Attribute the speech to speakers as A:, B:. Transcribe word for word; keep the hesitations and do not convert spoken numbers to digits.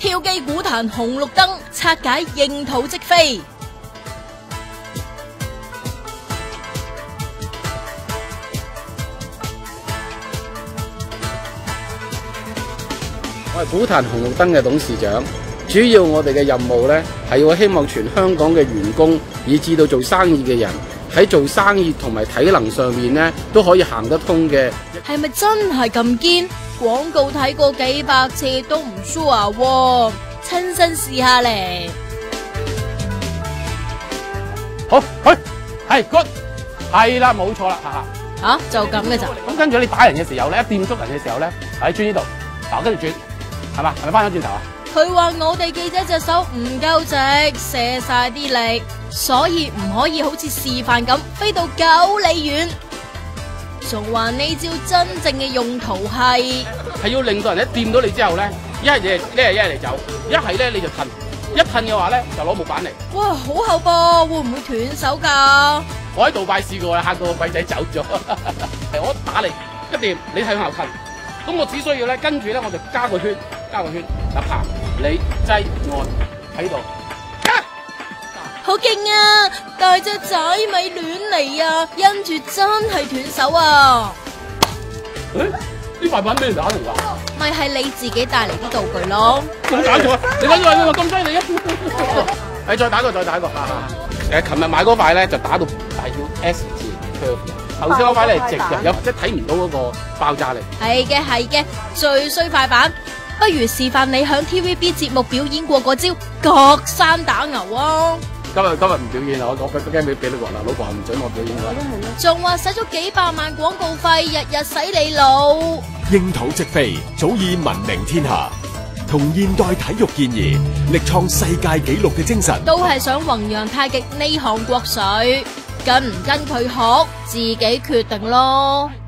A: 跳機股壇紅綠燈，拆解應土即飛。
B: 我係股壇紅綠燈嘅董事長，主要我哋嘅任務呢，係我希望全香港嘅員工，以至到做生意嘅人喺做生意同埋體能上面呢，都可以行得通嘅。
A: 係咪真係咁堅？廣告睇過幾百次都唔 sure 喎，親身試下嚟。
C: 好，去，係 good， 係啦，冇錯啦，哈哈。
A: 啊，就咁嘅咋？
C: 咁跟住你打人嘅時候咧，一掂足人嘅時候咧，喺轉呢度，嗱跟住轉，係嘛？係咪翻咗轉頭啊？
A: 佢話我哋記者隻手唔夠直，卸晒啲力，所以唔可以好似示範咁飛到九里遠。仲話呢招真正嘅用途係
C: 係要令到人一掂到你之後咧，一係嘢，呢係一係嚟走，一係咧你就褪，一褪嘅話咧就攞木板嚟。
A: 哇，好厚噃，會唔會斷手噶？
C: 我喺杜拜試過，嚇到個鬼仔走咗。係我打你一掂，你睇向後褪，咁我只需要咧跟住咧我就加個圈，加個圈，嗱爬你擠我喺度。
A: 好勁啊！大隻仔咪亂嚟啊，因住真係斷手啊！
C: 誒，呢塊板俾人打嚟㗎？
A: 咪係你自己帶嚟啲道具咯。
C: 冇搞錯啊！你睇咗你話咁犀利啊！你再打個，再打個。誒，琴日買嗰塊咧就打到大叫 S 字 curve， 頭先嗰塊咧係直嘅，有即係睇唔到嗰個爆炸力。
A: 係嘅係嘅，最衰塊板，不如示範你響 T V B 節目表演過嗰招隔山打牛啊！
C: 今日今日唔表演啦，我我驚俾俾老婆啦，老婆唔准我表演㗎。
A: 仲話使咗幾百萬廣告費，日日洗你腦。
D: 應土即飛，早已聞名天下，同現代體育健兒力創世界紀錄嘅精神，
A: 都係想弘揚太極呢項國粹，跟唔跟佢學，自己決定咯。